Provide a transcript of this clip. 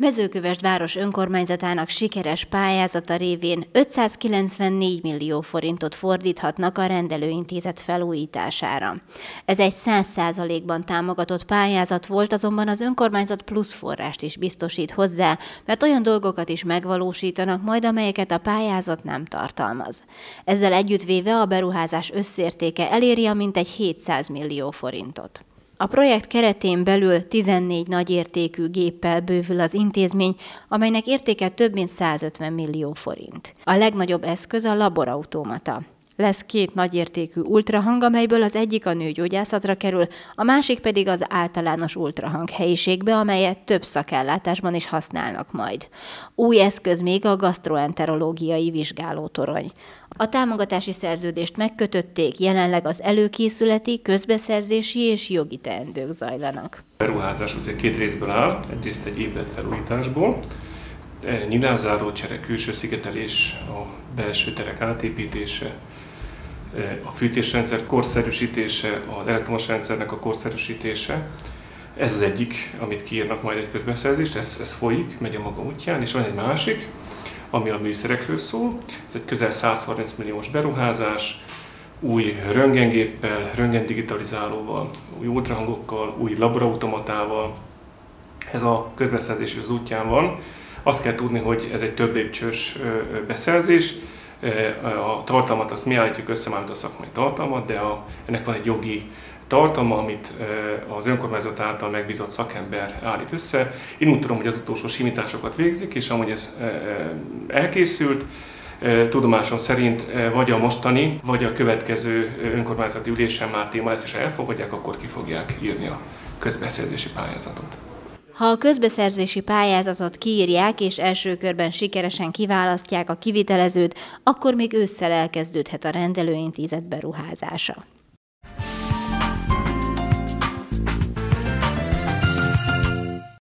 Mezőkövesd város önkormányzatának sikeres pályázata révén 594 millió forintot fordíthatnak a rendelőintézet felújítására. Ez egy 100%-ban támogatott pályázat volt, azonban az önkormányzat plusz forrást is biztosít hozzá, mert olyan dolgokat is megvalósítanak majd, amelyeket a pályázat nem tartalmaz. Ezzel együttvéve a beruházás összértéke eléri a mintegy 700 millió forintot. A projekt keretén belül 14 nagyértékű géppel bővül az intézmény, amelynek értéke több mint 150 millió forint. A legnagyobb eszköz a laborautomata. Lesz 2 nagyértékű ultrahang, amelyből az egyik a nőgyógyászatra kerül, a másik pedig az általános ultrahang helyiségbe, amelyet több szakellátásban is használnak majd. Új eszköz még a gasztroenterológiai vizsgálótorony. A támogatási szerződést megkötötték, jelenleg az előkészületi, közbeszerzési és jogi teendők zajlanak. A beruházás ugye 2 részből áll, egyrészt egy épületfelújításból, nyilázzáró csere, külső szigetelés, a belső terek átépítése, a fűtésrendszer korszerűsítése, az elektromos rendszernek a korszerűsítése. Ez az egyik, amit kiírnak majd egy közbeszerzést, ez folyik, megy a maga útján, és van egy másik, ami a műszerekről szól. Ez egy közel 130 milliós beruházás, új röntgengéppel, röntgendigitalizálóval, új ultrahangokkal, új laborautomatával. Ez a közbeszerzés az útján van. Azt kell tudni, hogy ez egy több lépcsős beszerzés. A tartalmat azt mi állítjuk össze, mármint a szakmai tartalmat, de ennek van egy jogi tartalma, amit az önkormányzat által megbízott szakember állít össze. Én úgy tudom, hogy az utolsó simításokat végzik, és amúgy ez elkészült, tudomásom szerint vagy a mostani, vagy a következő önkormányzati ülésen már téma lesz, és ha elfogadják, akkor ki fogják írni a közbeszerzési pályázatot. Ha a közbeszerzési pályázatot kiírják és első körben sikeresen kiválasztják a kivitelezőt, akkor még ősszel elkezdődhet a rendelőintézet beruházása.